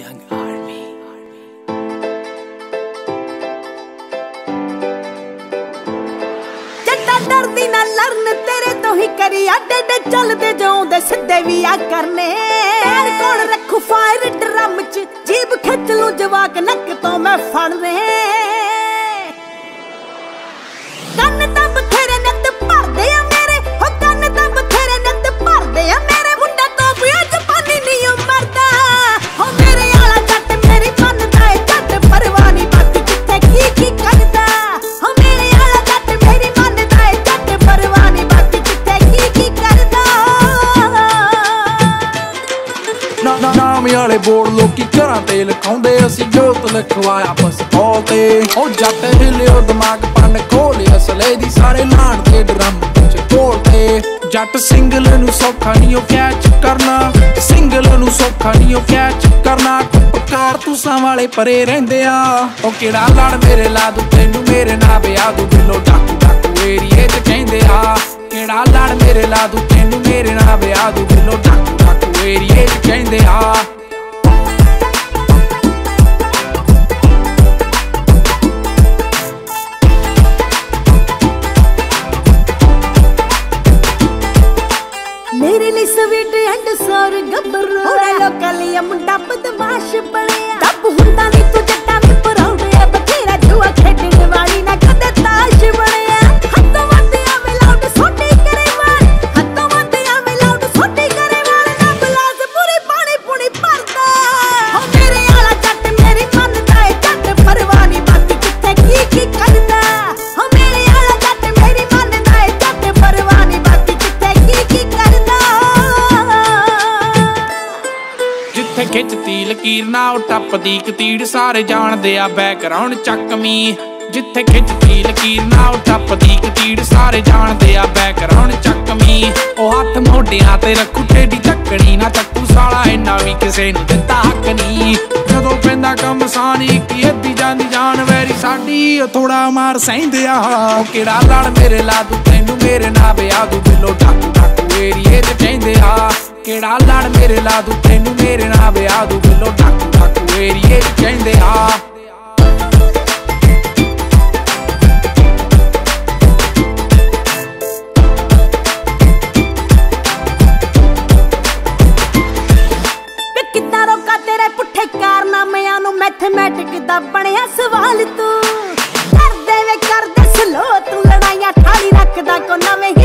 young army. जट्टा डरदी ना लड़न तेरे तो ही करी आडे डे चलदे जाऊंदे सिद्धे भी आ करने पैर कौन रखू फायर ड्रम च जीब खिच लूं जवाक नक तो मैं फड़ने कन्न तां बथेरे नत भरदे आ मेरे हो कन्न तां बथेरे नत भरदे आ मेरे मुंडा तो भी अज पानी नहीं मरदा हो मेरे आला जट मेरी मनदा ए जट परवानी बात किथे की करदा हो मेरे आला जट मेरी मनदा ए जट परवानी बात किथे की करदा ਨਾਮ ਵਾਲੇ ਬੋਰਡ ਲੋਕੀ ਘਰਾਂ ਤੇ ਲਿਖਾਉਂਦੇ ਅਸੀਂ ਜੋਤ ਲਿਖਵਾਇਆ ਬਸ ਕਾਲ ਤੇ ਉਹ ਜੱਟ ਹਿੱਲਿਓ ਦਿਮਾਗ ਪੰਨ ਖੋਲਿਆ ਅਸਲੇ ਦੀ ਸਾਰੇ ਲਾਣ ਤੇ ਡਰਮ ਚ ਤੋੜਦੇ ਜੱਟ ਸਿੰਗਲ ਨੂੰ ਸੌਖਾ ਨਹੀਂ ਉਹ ਕੈਚ ਕਰਨਾ ਸਿੰਗਲ ਨੂੰ ਸੌਖਾ ਨਹੀਂ ਉਹ ਕੈਚ ਕਰਨਾ ਪਕਾਰ ਤੁਸਾਂ ਵਾਲੇ ਪਰੇ ਰਹਿੰਦੇ ਆ ਉਹ ਕਿਹੜਾ ਲੜ ਮੇਰੇ ਲਾ ਦੂ ਤੈਨੂੰ ਮੇਰੇ ਨਾਲ ਵਿਆਹ ਦੂ ਬਿੱਲੋ ਡਾਕੂ ਡਾਕੂ ਏਰੀਏ ਚ ਕਹਿੰਦੇ ਆ ਕਿਹੜਾ ਲੜ ਮੇਰੇ ਲਾ ਦੂ ਤੈਨੂੰ ਮੇਰੇ ਨਾਲ ਵਿਆਹ ਦੂ ਬਿੱਲੋ ਡਾਕੂ ਡਾਕੂ ਏਰੀਏ ਚ ਕਹਿੰਦੇ ਆ मेरे लिए स्वीट एंड सॉर गब्बरू ओरे लोकल ये मुंडा बदमाश बणिया दब हुंदा नी तू जट्टा में पराउंडे बथेरा जुआ खेडण वाली ना कदे ताश बणिया हत्तों वंदिया में लाउड सोटी करे वाल हत्तों वंदिया में लाउड सोटी करे वाल ना बलास पूरी पानी पुणी भरदा हो मेरे आला जट मेरी मनदा ए जट परवानी बात किथे की करदा हो मेरे आला जट मेरी मनदा ए जट परवानी बात किथे की करदा ਜਿੱਥੇ ਖਿੱਚਤੀ ਲਕੀਰ ਨਾ ਉਹ ਟੱਪਦੀ ਕਤੀੜ ਸਾਰੇ ਜਾਣਦੇ ਆ ਬੈਕਗ੍ਰਾਉਂਡ ਚੱਕਵੀਂ ਜਿੱਥੇ ਖਿੱਚਤੀ ਲਕੀਰ ਨਾ ਉਹ ਟੱਪਦੀ ਕਤੀੜ ਸਾਰੇ ਜਾਣਦੇ ਆ ਬੈਕਗ੍ਰਾਉਂਡ ਚੱਕਵੀਂ ਉਹ ਹੱਥ ਮੋਢਿਆਂ ਤੇ ਰੱਖੂ ਟੇਢੀ ਚੱਕਣੀ ਨਾ ਚੱਕੂ ਸਾਲਾ ਇੰਨਾ ਵੀ ਕਿਸੇ ਨੂੰ ਦਿੱਤਾ ਹੱਕ ਨਹੀਂ ਜਦੋਂ ਪੈਂਦਾ ਕੰਮ ਸਾਨੀ ਕੀ ਅੱਧੀ ਜਾਂਦੀ ਜਾਨ ਵੈਰੀ ਸਾਡੀ ਉਹ ਥੋੜਾ ਮਾਰ ਸਹਿੰਦੇ ਆ ਉਹ ਕਿਹੜਾ ਲੜ ਮੇਰੇ ਲਾ ਦੂ ਤੈਨੂੰ ਮੇਰੇ ਨਾਲ ਵਿਆਹ ਦੂ ਬਿੱਲੋ ਡਾਕੂ ਡਾਕੂ ਏਰੀਏ ਚ ਕਹਿੰਦੇ ਆ ਕਿਹੜਾ ਲੜ ਮੇਰੇ ਲਾ ਦੂ ਤੈਨੂੰ ਮੇਰੇ ਨਾਲ ਵਿਆਹ ਦੂ ਬਿੱਲੋ ਡਾਕੂ ਡਾਕੂ ਏਰੀਏ ਚ ਕਹਿੰਦੇ ਆ किद्दां रोका तेरे पुट्ठे कारनामिਆਂ ਨੂੰ मैथमेटिक ਦਾ ਬਣਿਆ ਸਵਾਲ ਤੂੰ ਕਰਦੇ ਵੇ ਕਰਦੇ ਸਲੋ ਤੂੰ ਲੜਾਈਆਂ ਠਾਲੀ ਰੱਖਦਾ ਕੋ ਨਵੇਂ